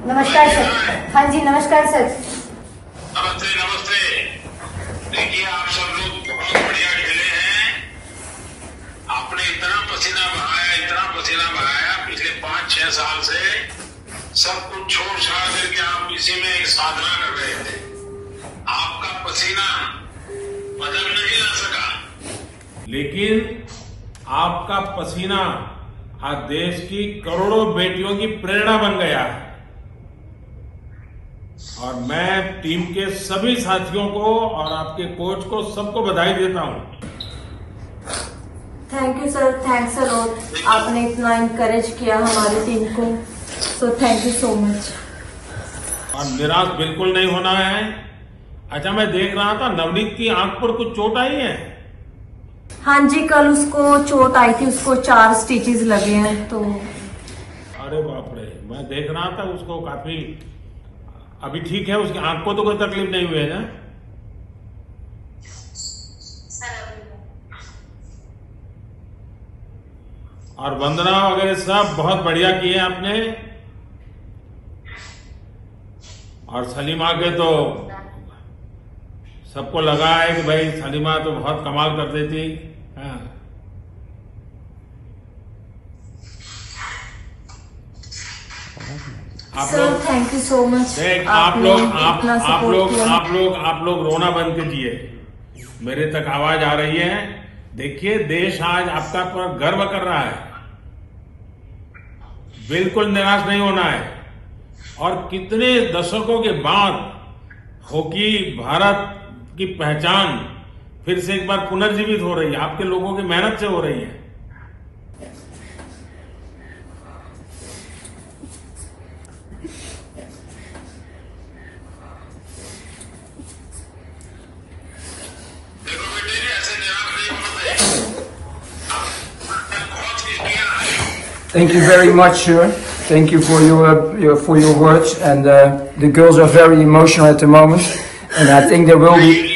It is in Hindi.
नमस्कार सर। हाँ जी नमस्कार सर। नमस्ते नमस्ते। देखिए आप सब लोग बहुत बढ़िया खेले हैं। आपने इतना पसीना बहाया पिछले 5-6 साल से सब कुछ छोड़ छाड़ करके आप इसी में एक साधना कर रहे थे। आपका पसीना बदल नहीं ला सका, लेकिन आपका पसीना आज देश की करोड़ों बेटियों की प्रेरणा बन गया है। और मैं टीम के सभी साथियों को और आपके कोच को सबको बधाई देता हूं। Thank you sir, thanks a lot. आपने इतना इनकरेज किया हमारी टीम को, so thank you so much. और निराश बिल्कुल नहीं होना है। अच्छा, मैं देख रहा था नवनीत की आंख पर कुछ चोट आई है। हाँ जी, कल उसको चोट आई थी, उसको 4 स्टिचेस लगे हैं। तो अरे बाप रे, मैं देख रहा था उसको काफी अभी ठीक है, उसकी आंख को तो कोई तकलीफ नहीं हुई है ना? और वंदना वगैरह सब बहुत बढ़िया किए आपने। और सलीमा के तो सबको लगा है कि भाई सलीमा तो बहुत कमाल कर देती। हाँ। Sir thank you so much. आप लोग रोना बंद कीजिए। मेरे तक आवाज आ रही है। देखिए, देश आज आपका पर गर्व कर रहा है। बिल्कुल निराश नहीं होना है। और कितने दशकों के बाद हॉकी भारत की पहचान फिर से एक बार पुनर्जीवित हो रही है, आपके लोगों की मेहनत से हो रही है। Thank you very much, sir. Thank you for your words. And the girls are very emotional at the moment, and I think there will be